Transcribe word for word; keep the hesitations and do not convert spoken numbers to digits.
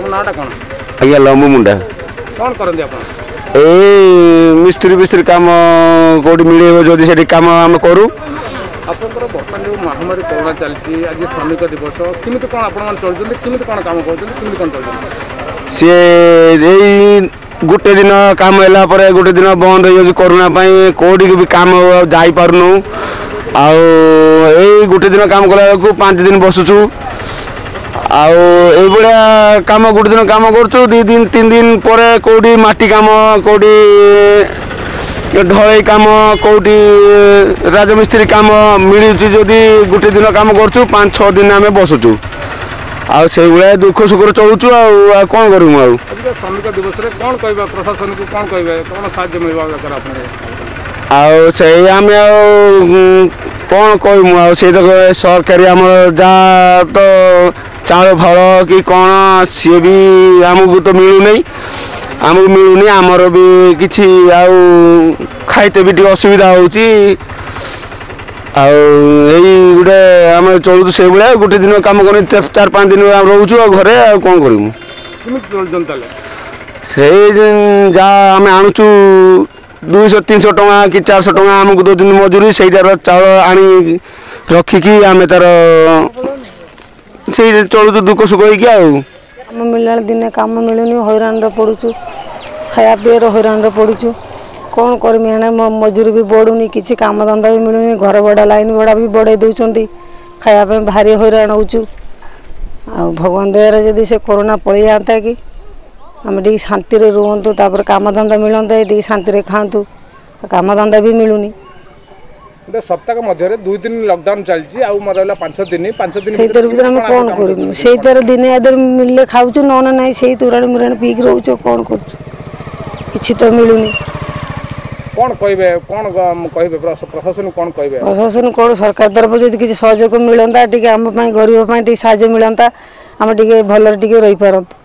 तुम नाटा कौन आज्ञा लंबू मुंडा कौन करते आप ए मिस्त्री मिस्त्री काम कौटी मिले जदि से कम आम करूँ आपंकर बर्तमान जो महामारी कोरोना चलती आज श्रमिक दिवस केमी कौन आप चलते केमी कौन कम कर कौन चलते सी यही गोटे दिन काम है गोटे दिन बंद हो कोरोना कौटी भी काम जापारनु आउ गोटे दिन काम कला पांच दिन बसुचु आउया काम गोटे दिन काम करूँ दी दिन तीन दिन पर कौटी माटी काम कौटी ढलई काम कौटी राजमिस्त्री काम मिलूँ जदि गोटे दिन काम करूँ पाँच छः दिन आम बसुचु आ से भाया दुख सुख चलुचु आ कौन करूँ आ श्रमिक दिवस रे कौन कहबा प्रशासन को कौन कहबा कौन साहाय्य मिलवा दरकार आपने आ से आम कौन कहमु आ से तो सरकारी आम जा तो चाउल फल कि कौन सी भी आमको तो मिलूनी आमको मिलूनी आमर भी किसी आउ खाइते भी असुविधा होची गोटे आम चलु से भाया गोटे दिन कम कर चार पाँच दिन रोचु घरे आ कौन करूँ से जहाँ आम आणुचु दुईश तीन सौ टका कि चार सौ टका आमको दो दिन मजूरी से चाउल आनी रखिकी आम तार से चलु दुख सुख हो मिलने दिन कम मिलूनी हैरान पड़ुचु खाया पीर हैरान पड़ुचु कौन करमी है मजूरी भी बढ़ुनी किसी काम धंदा भी मिलूनी घर भड़ा लाइन भड़ा भी बढ़े दौरान खायापी भारी हैरान होचु आ भगवान दयार जदि से कोरोना पलि जाता कि आम टी शांति रुहतु तापर काम धंदा मिलता टी शांति खातु काम धंदा भी मिलूनी सप्ताह मध्य दुई दिन लॉकडाउन चलती आउ पांच दिन पांच दिन से भर आम कौन करूँ से दिन अदर मिले खाऊ ना ना से तुराणी मुराणी पीक रोच कौन कर तो मिलूनी कौन कहे कौन कहे प्रशासन कौन कहे प्रशासन कौन सरकार तरफ जब किसी सहयोग मिलता टी आम गरीब साहय मिलता आम टे भल रही पारत।